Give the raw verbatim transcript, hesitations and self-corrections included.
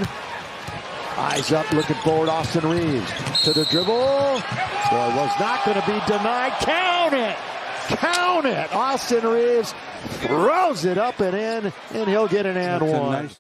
Eyes up, looking forward, Austin Reaves to the dribble. Boy, was not going to be denied. Count it! Count it! Austin Reaves throws it up and in, and he'll get an and one.